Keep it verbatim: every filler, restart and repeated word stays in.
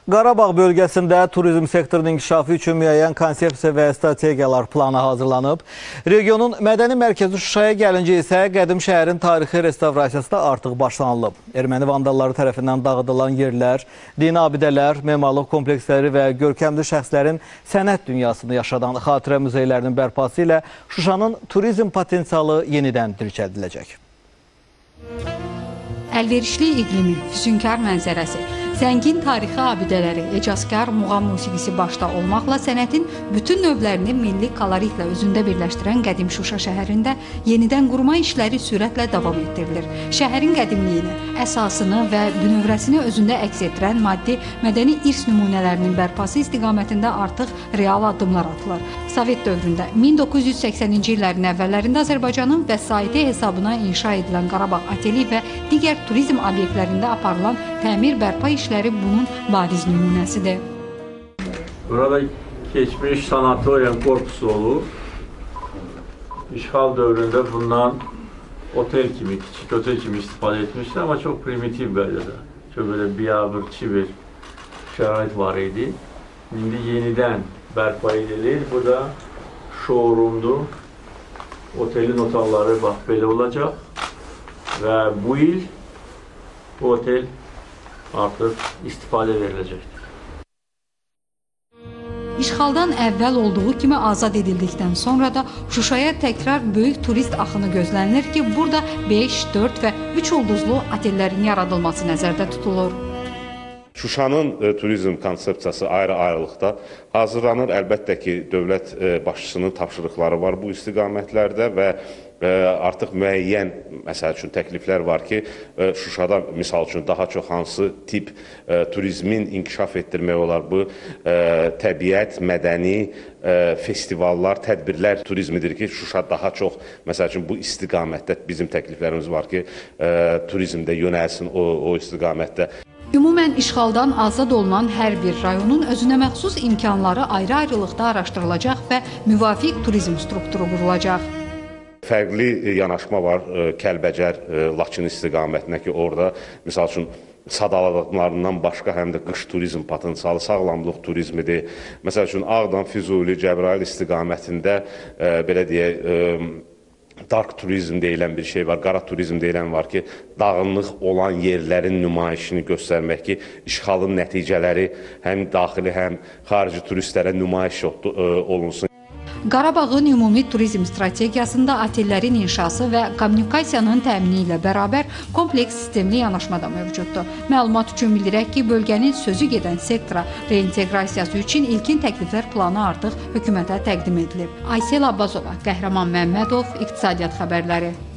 Qarabağ bölgəsində turizm sektorunun inkişafı üçün müəyyən konsepsiya və strategiyalar planı hazırlanıb. Regionun mədəni mərkəzi Şuşaya gəlincə isə qədim şəhərin tarixi restavrasiyası da artıq başlanılıb. Erməni vandalları tərəfindən dağıdılan yerlər, dini abidələr, memarlıq kompleksləri və görkəmli şəxslərin sənət dünyasını yaşadan xatirə muzeylərinin bərpası ilə Şuşanın turizm potensialı yenidən dirçəldiləcək. Əlverişli iqlimi, füsunkar mənzərəsi, zəngin tarixi abidələri, ecazkar muğam musiqisi başda olmaqla sənətin bütün növlərini milli koloritlə özündə birləşdirən qədim Şuşa şəhərində yenidən qurma işləri sürətlə davam etdirilir. Şəhərin qədimliyini, əsasını və bünövrəsini özündə əks etdirən maddi mədəni irs nümunələrinin bərpası istiqamətində artıq real addımlar atılır. Sovet dövründə min doqquz yüz səksəninci illərin əvvəllərində Azərbaycanın vəsaiti hesabına inşa edilən Qarabağ Oteli və digər turizm obyektlərində aparılan təmir bərpa işləri bunun bariz nümunəsidir. Burada keçmiş sanatoriya korpusu olur. İşğal dövründə bundan otel kimi, kiçik otel kimi istifadə etmişler ama çok primitiv qaydada. Çok böyle biabırçı bir şərait var idi. İndi yenidən bərpa edilir. Bu da showroom'dur. Otelin otaqları bax belə olacaq. Və bu il bu otel artıq istifadə veriləcəkdir. İşğaldan əvvəl olduğu kimi azad edildikdən sonra da Şuşaya təkrar böyük turist axını gözlənilir ki, burada beş, dörd və üç ulduzlu otellərin yaradılması nəzərdə tutulur. Şuşanın e, turizm konsepsiyası ayrı-ayrılıqda hazırlanır. Əlbəttə ki, dövlət e, başçısının tapşırıqları var bu istiqamətlərdə və e, artıq müəyyən, məsəl üçün, təkliflər var ki, e, Şuşada, misal üçün, daha çox hansı tip e, turizmin inkişaf etdirmək olar. Bu, e, təbiət, mədəni, e, festivallar, tədbirlər turizmidir ki, Şuşa daha çox, məsəl üçün, bu istiqamətdə bizim təkliflərimiz var ki, e, turizmdə yönəlsin o, o istiqamətdə. Ümumən işğaldan azad olunan hər bir rayonun özünə məxsus imkanları ayrı-ayrılıqda araşdırılacaq və müvafiq turizm strukturu qurulacaq. Fərqli yanaşma var Kəlbəcər, Laçın istiqamətinə ki, orada, misal üçün, sadaladığlarından başqa həm də qış turizm potensialı, sağlamlıq turizmidir. Məsəl üçün, Ağdam, Füzuli, Cəbrayıl istiqamətində, belə deyək, dark turizm deyilən bir şey var, qara turizm deyilən var ki, dağınlıq olan yerlərin nümayişini göstərmək ki, işğalın nəticələri həm daxili, həm xarici turistlərə nümayiş olunsun. Qarabağın ümumi turizm strategiyasında otellərin inşası və kommunikasiyanın təmini ilə bərabər kompleks sistemli yanaşma da mövcuddur. Məlumat üçün bildirək ki, bölgənin sözü gedən sektora reinteqrasiyası üçün ilkin təkliflər planı artıq hökumətə təqdim edilib. Aysel Abbazova, Qəhrəman Məmmədov, İqtisadiyyat xəbərləri.